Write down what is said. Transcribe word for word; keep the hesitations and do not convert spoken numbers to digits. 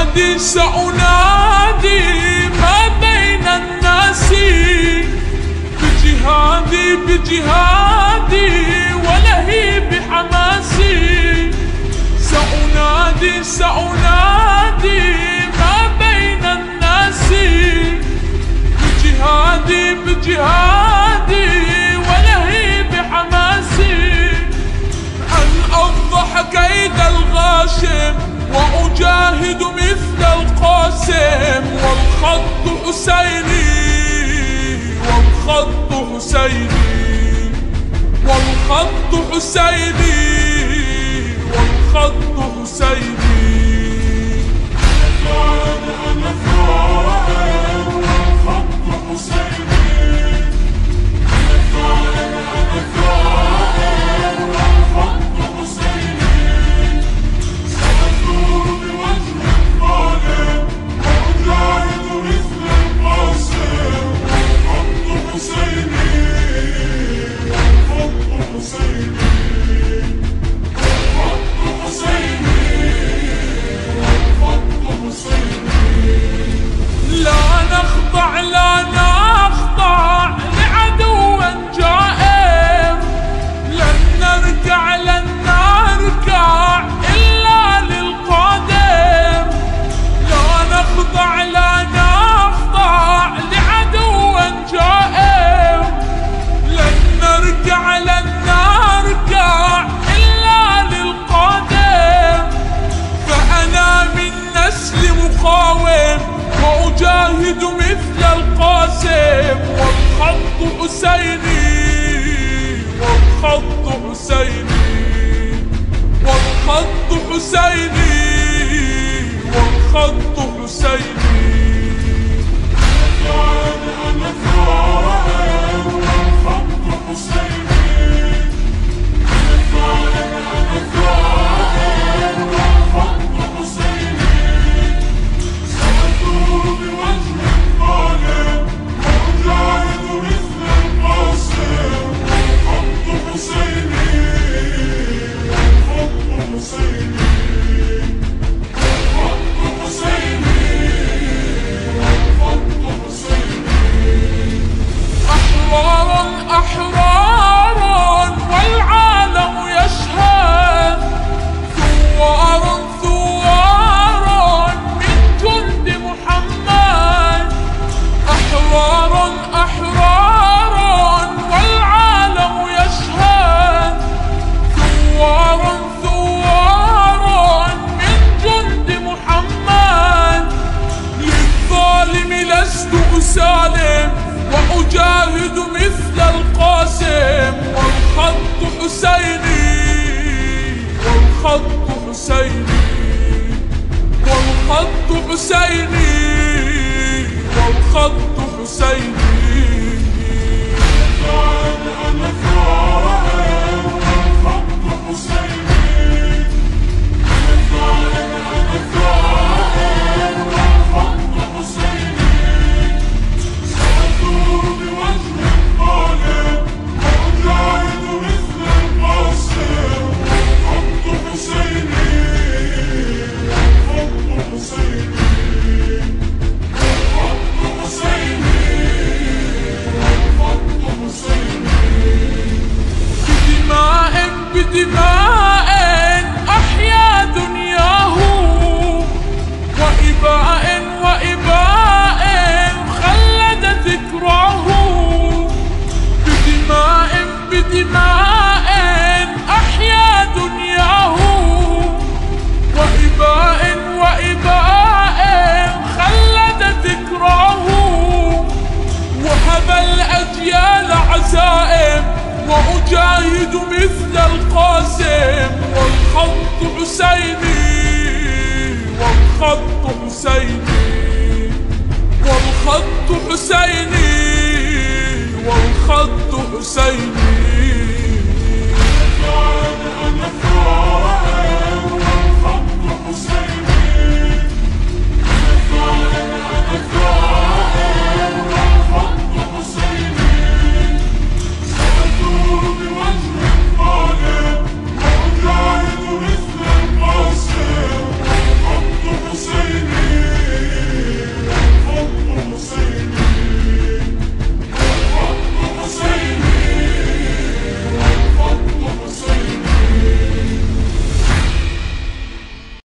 بجهادي سأنادي ما بين الناس، بجهادي بجهادي ولهيب حماسي، سأنادي سأنادي ما بين الناس، بجهادي بجهادي ولهيب حماسي، أن أفضح كيد الغاشم وأجاهد مثل القاسم، والخط حسيني والخط حسيني والخط حسيني والخط حسيني. أنا ثائر والخط حسيني، أنا ثائر أنا ثائر والخط حسيني، سأثور بوجه الظالم وأجاهد مثل القاسم، والخط حسيني والخط حسيني والخط حسيني والخط حسيني. لا نخضع لا نخضع لعدو جائر، لن نركع لن نركع إلا للقادم، لا نخضع لا نخضع لعدو جائر، لن نركع لن نركع إلا للقادم، فأنا من نسل مقاوم وأجاهد مثل القاسم، والخط حسيني والخط حسيني والخط حسيني والخط حسيني. أنا ثائر والخط حسيني، أنا ثائر أنا ثائر والخط حسيني، سأثور بوجه الظالم وأجاهد مثل القاسم، والخط حسيني والخط حسيني والخط حسيني والخط حسيني. أحرار أحرار والعالم يشهد، ثوار ثوار من جند محمد، أحرار أحرار والعالم يشهد، ثوار ثوار من جند محمد، للظالم لست أسالم وأجاهد مثل القاسم، والخط حسيني والخط حسيني والخط حسيني والخط حسيني. أنا ثائر والخط حسيني، أنا ثائر أنا ثائر والخط حسيني، سأثور بوجه الظالم وأجاهد مثل القاسم، والخط حسيني والخط حسيني والخط حسيني والخط حسيني. بدماء بدماء أحيا دنياه، وإباء وإباء خلد ذكراه، بدماء بدماء أحيا دنياه، وإباء وإباء خلد ذكراه، وهب الأجيال عزائم وأجاهد مثل القاسم، والخط حسيني والخط حسيني والخط حسيني والخط حسيني.